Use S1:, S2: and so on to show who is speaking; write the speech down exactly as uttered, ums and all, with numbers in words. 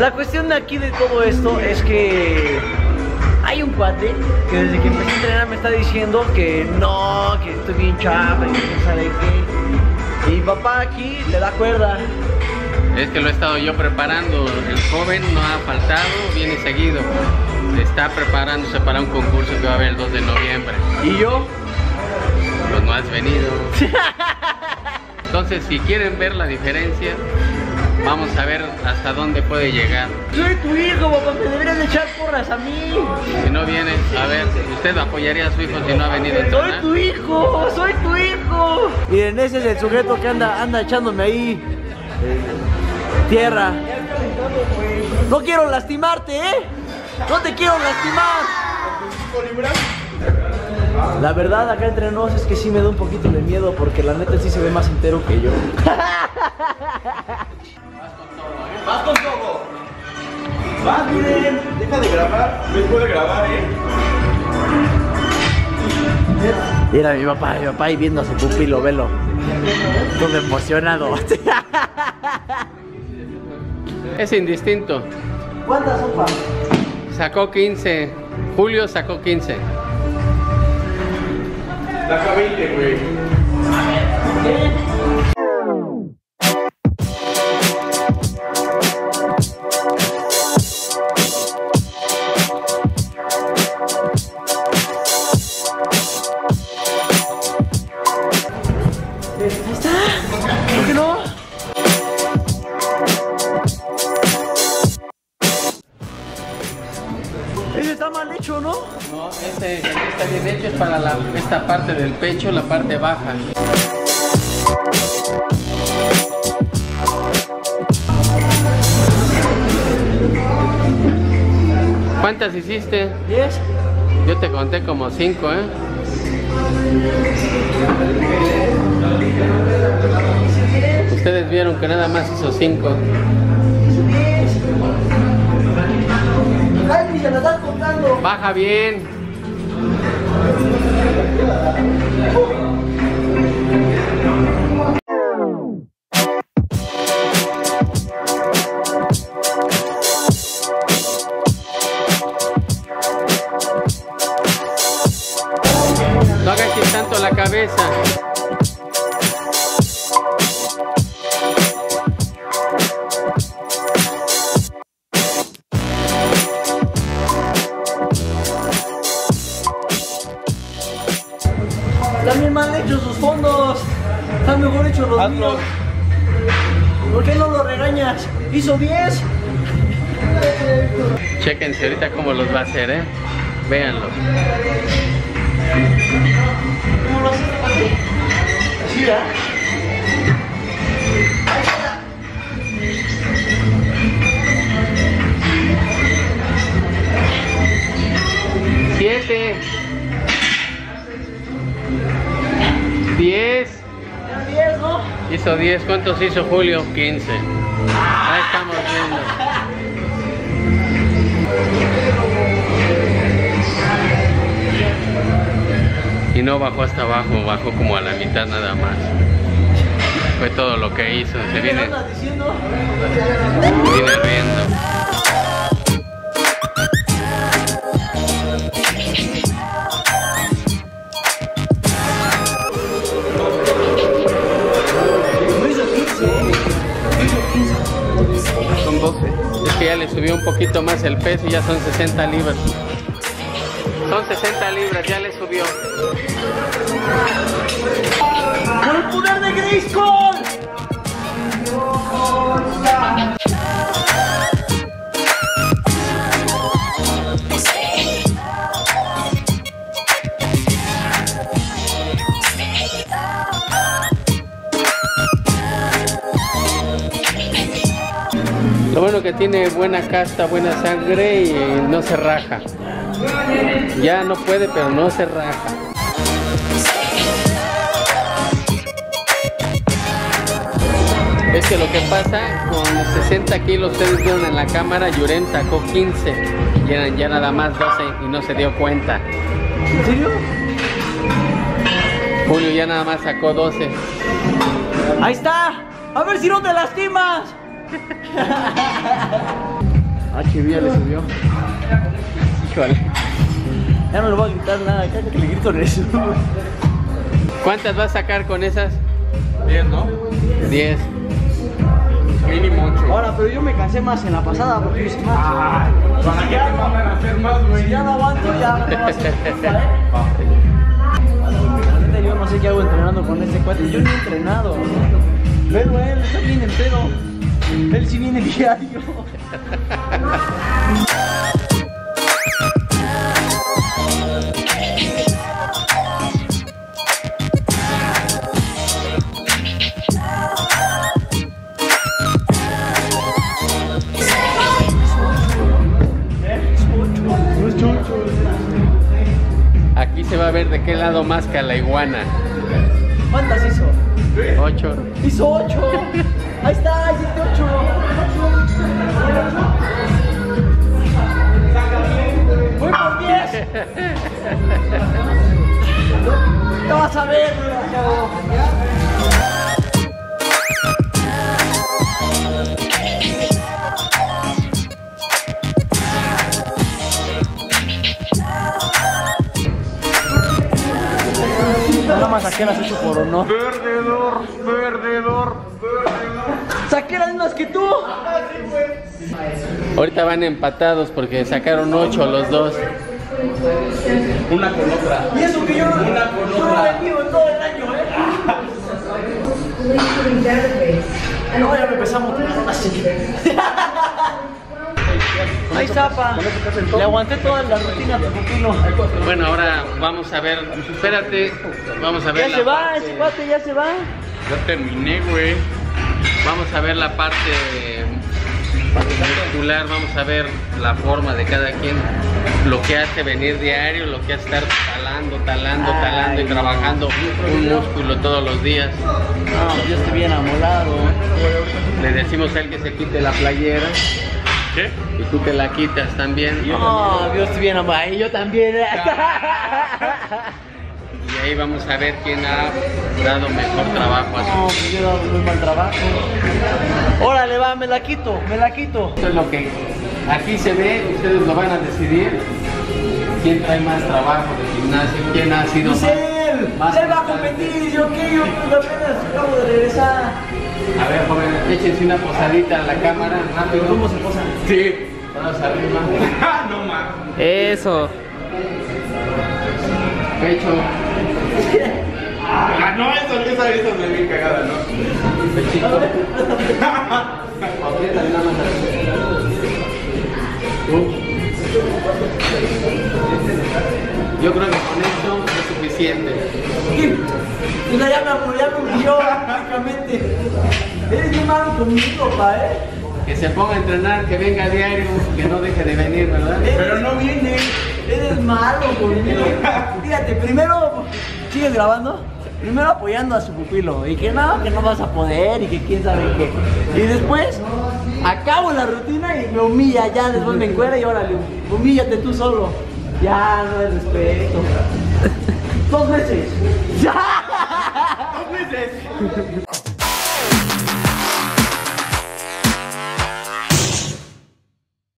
S1: La cuestión de aquí de todo esto es que hay un cuate que desde que empecé a entrenar me está diciendo que no, que estoy bien chafa y que no sabe qué. Y mi papá aquí le da cuerda.
S2: Es que lo he estado yo preparando. El joven no ha faltado, viene seguido. Está preparándose para un concurso que va a haber el dos de noviembre.
S1: ¿Y yo?
S2: Pues no has venido. Entonces, si quieren ver la diferencia, vamos a ver hasta dónde puede llegar.
S1: Soy tu hijo, papá, me deberías de echar porras a mí.
S2: Si no viene, a ver, ¿usted apoyaría a su hijo si no ha venido a entrenar?
S1: Soy tu hijo, soy tu hijo. Miren, ese es el sujeto que anda, anda echándome ahí eh, tierra. No quiero lastimarte, ¿eh? No te quiero lastimar. La verdad, acá entre nos es que sí me da un poquito de miedo porque la neta sí se ve más entero que yo.
S3: Vas con todo. Vas, miren. Deja de grabar. No puede grabar, eh.
S1: Mira mi papá, mi papá ahí viendo a su pupilo, velo. Todo emocionado.
S2: Es indistinto.
S1: ¿Cuántas sopa?
S2: Sacó quince. Julio sacó quince.
S3: Saca veinte, güey.
S1: ¿Ahí está? ¿Por qué no? Ese está mal hecho, ¿no?
S2: No, este, este está bien hecho, es para la, esta parte del pecho, la parte baja. ¿Cuántas hiciste?
S1: ¿Diez?
S2: Yo te conté como cinco, ¿eh? Ustedes vieron que nada más hizo cinco.
S1: Ay, se la estás contando.
S2: Baja bien. No agaches tanto la cabeza.
S1: Están bien mal hechos sus fondos. Están mejor hechos los
S3: Hazlo.
S1: míos. ¿Por qué no lo regañas? Hizo diez.
S2: Chéquense ahorita cómo los va a hacer, ¿eh? Véanlo.
S1: ¿Cómo lo haces, papi? Así, ¿ah?
S2: Siete. Diez.
S1: Era diez, ¿no?
S2: Hizo diez. ¿Cuántos hizo Julio? quince. Ahí estamos viendo. Y no bajó hasta abajo, bajó como a la mitad nada más. Fue todo lo que hizo. Se
S1: ¿Qué
S2: viene,
S1: andas diciendo?
S2: viene riendo.
S1: No hizo quince, ¿eh? Hizo quince.
S2: Son doce. Es que ya le subió un poquito más el peso y ya son sesenta libras. Son sesenta libras, ya le subió.
S1: ¡Por el poder de Grayskull!
S2: Lo bueno que tiene buena casta, buena sangre y no se raja. Ya no puede, pero no se raja. Es que lo que pasa, con sesenta kilos, ustedes vieron en la cámara, Yuren sacó quince y eran ya nada más doce y no se dio cuenta.
S1: ¿En serio?
S2: Julio ya nada más sacó doce.
S1: ¡Ahí está! ¡A ver si no te lastimas! Ah, que ya le subió. Híjole. Ya no le voy a gritar nada, acá que le grito en eso.
S2: ¿Cuántas vas a sacar con esas?
S3: Bien, ¿no?
S2: diez.
S3: Mínimo ocho.
S1: Ahora, pero yo me cansé más en la pasada porque yo hice más.
S3: Ah, ¿para qué te mandan a hacer más, güey?
S1: Si ya no aguanto, ya no va a ser culpa, ¿eh? La neta, yo no sé qué hago entrenando con este cuate. Yo ni he entrenado. Pero él está bien entero. Él sí viene diario.
S2: Aquí se va a ver de qué lado masca la iguana.
S1: ¿Cuántas hizo?
S2: Ocho.
S1: Hizo ocho. Ahí está, hiciste ocho. Voy por diez. No vas a ver, chavo. Nada más saqué las ocho por honor.
S3: Perdedor, perdedor, perdedor.
S1: Saqué las mismas que tú.
S2: Ahorita van empatados porque sacaron ocho los dos.
S3: Una con otra.
S1: Y eso que yo no,
S3: Una con
S1: yo no
S3: otra.
S1: he vendido en todo el año, ¿eh? No, ya me empezamos. Ahí está, pa. Le aguanté toda la rutina a tu pupilo.
S2: Bueno, ahora vamos a ver. Espérate. Vamos a ver
S1: Ya
S2: la
S1: se va,
S2: parte-
S1: ese cuate ya se va.
S3: Ya terminé, güey.
S2: Vamos a ver la parte muscular, vamos a ver la forma de cada quien, lo que hace venir diario, lo que hace estar talando, talando, talando y
S1: Ay,
S2: trabajando un músculo todos los días.
S1: No, yo estoy bien amolado.
S2: Le decimos a él que se quite la playera
S3: ¿Qué?
S2: y tú te la quitas también.
S1: No, yo estoy bien amolado. Y yo también.
S2: Y ahí vamos a ver quién ha dado mejor trabajo a
S1: No,
S2: su...
S1: pues yo he dado muy mal trabajo. Órale, va, me la quito, me la quito.
S2: Esto es lo que aquí se ve, ustedes lo van a decidir. ¿Quién trae más trabajo de gimnasio? ¿Quién ha sido
S1: Pues
S2: más,
S1: él,
S2: más
S1: él va a
S2: constante?
S1: competir, yo qué, yo pues apenas acabo de regresar.
S2: A ver, joven, échense una posadita a la cámara, rápido.
S1: ¿Cómo se posa?
S2: Sí. Vamos arriba.
S3: No mames.
S2: Eso. Pecho.
S3: Ah, no, esa, esa, esa es de bien cagada, ¿no?
S2: Pechito. Apriétale nada más así. Tú. Yo creo que con esto es suficiente.
S1: Mira, ya me apoyó, ya me humilló prácticamente. Eres bien malo conmigo, pa, ¿eh?
S2: Que se ponga a entrenar, que venga a diario, que no deje de venir, ¿verdad?
S3: Pero no viene.
S1: Eres malo conmigo. Fíjate, primero, ¿sigues grabando? Primero apoyando a su pupilo y que no, que no vas a poder y que quién sabe qué. Y después acabo la rutina y me humilla, ya después me encuera y órale, humíllate tú solo. Ya, no hay respeto. Dos veces. Ya.
S3: Dos veces.